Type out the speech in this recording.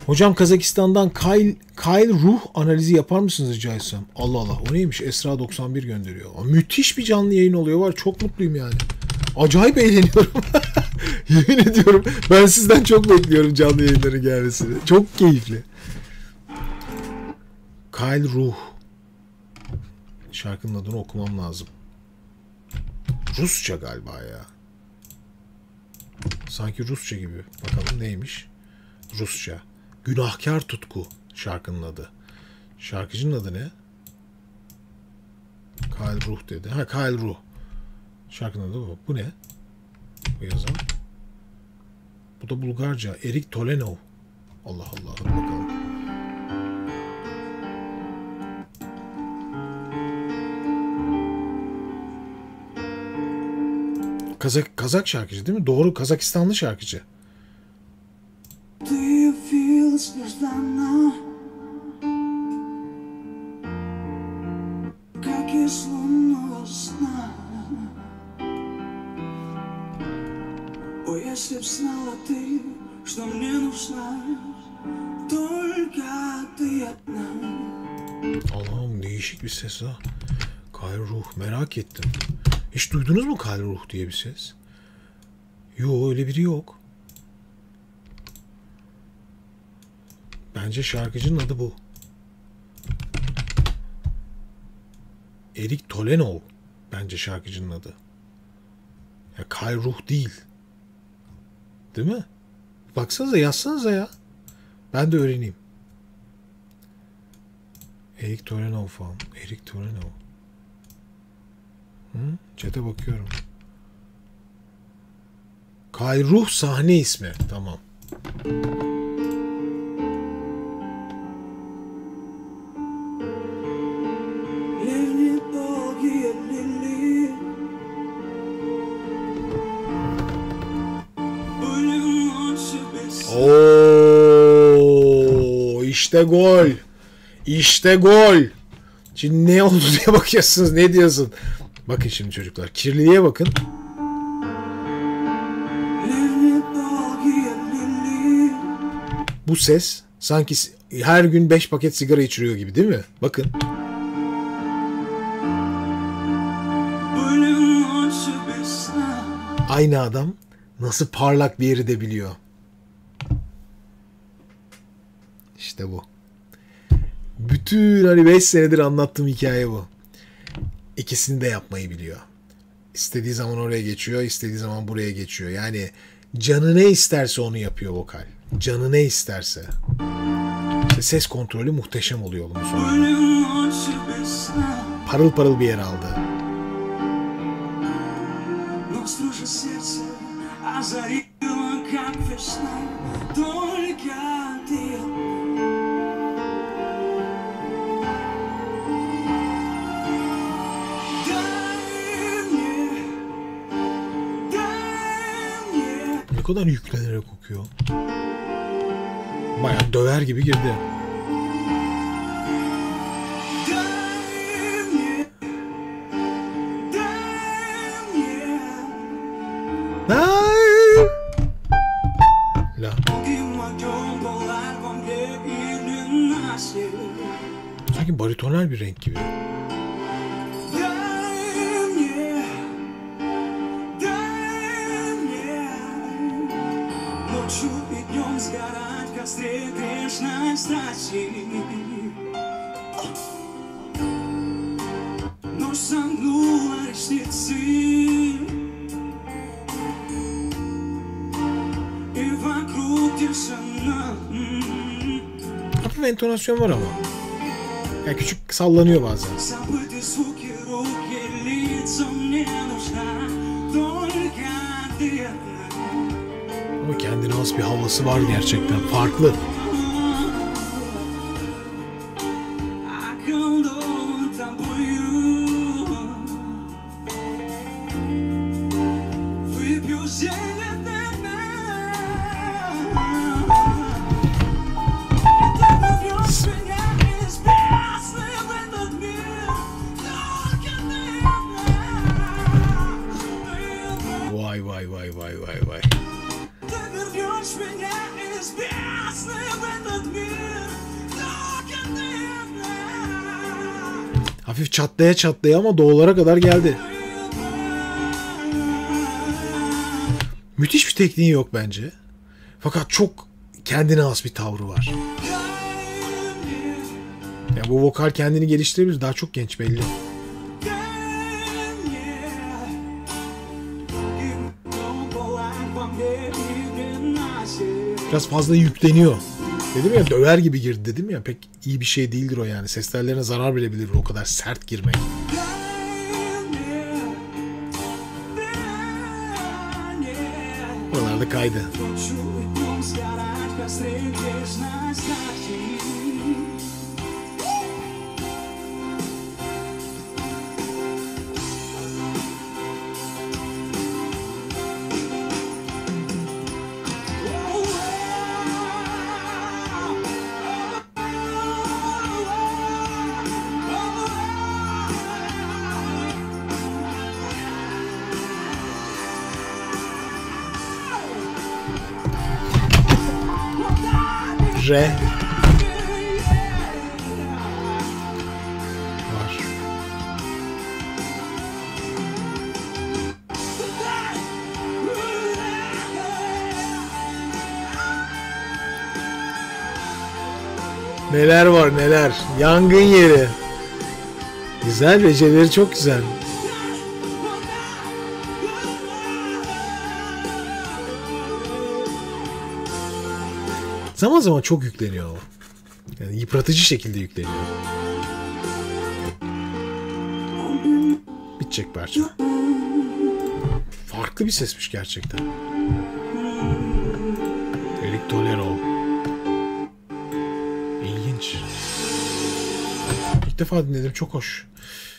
Hocam Kazakistan'dan Kyle ruh analizi yapar mısınız rica etsem? Allah Allah, o neymiş? Esra 91 gönderiyor. Müthiş bir canlı yayın oluyor var. Çok mutluyum yani. Acayip eğleniyorum. Yemin ediyorum. Ben sizden çok bekliyorum canlı yayınların gelmesini. Çok keyifli. Kyle ruh. Şarkının adını okumam lazım. Rusça galiba ya. Sanki Rusça gibi. Bakalım neymiş? Rusça. Günahkar Tutku şarkının adı. Şarkıcının adı ne? Kyle Ruh dedi. Ha, Kyle Ruh. Şarkının adı bu. Bu ne? Bu yazan. Bu da Bulgarca. Erik Tolenov. Allah Allah. Hadi bakalım. Kazak şarkıcı değil mi? Doğru, Kazakistanlı şarkıcı. Allah'ım, değişik bir ses ha. Kyle Ruh, merak ettim. Hiç duydunuz mu Kyle Ruh diye bir ses? Yo, öyle biri yok. Bence şarkıcının adı bu. Erik Tolenov. Bence şarkıcının adı. Ya Kyle Ruh değil. Değil mi? Baksanıza, yazsanıza ya. Ben de öğreneyim. Erik Tolenov falan. Erik Tolenov. Chat'e bakıyorum. Kyle Ruh sahne ismi. Tamam. Oo, işte gol. İşte gol. Şimdi ne oldu diye bakıyorsunuz. Ne diyorsun? Bakın şimdi çocuklar. Kirliliğe bakın. Bu ses sanki her gün 5 paket sigara içiriyor gibi değil mi? Bakın. Aynı adam nasıl parlak bir yeri de biliyor. İşte bu. Bütün hani 5 senedir anlattığım hikaye bu. İkisini de yapmayı biliyor. İstediği zaman oraya geçiyor, istediği zaman buraya geçiyor. Yani canı ne isterse onu yapıyor vokal. Canı ne isterse. İşte ses kontrolü muhteşem oluyor bunun sonra. Parıl parıl bir yer aldı. Ne kadar yüklenerek okuyor. Bayağı döver gibi girdi. La. Sanki baritonal bir renk gibi. Hafif entonasyon var ama. Yani küçük sallanıyor bazen. Ama kendine has bir havası var gerçekten. Farklı. Vay. Hafif çatlaya çatlaya ama doğulara kadar geldi. Müthiş bir tekniği yok bence. Fakat çok kendine has bir tavrı var. Yani bu vokal kendini geliştirebilir. Daha çok genç belli. Biraz fazla yükleniyor. Dedim ya, döver gibi girdi dedim ya. Pek iyi bir şey değildir o yani. Ses tellerine zarar verebilir o kadar sert girmek. Buralarda kaydı. Re var. Neler var neler. Yangın yeri. Güzel, becerileri çok güzel. Zaman zaman çok yükleniyor o. Yani yıpratıcı şekilde yükleniyor. Bitecek parça. Farklı bir sesmiş gerçekten. Eric Tolero. İlginç. İlk defa dinledim, çok hoş.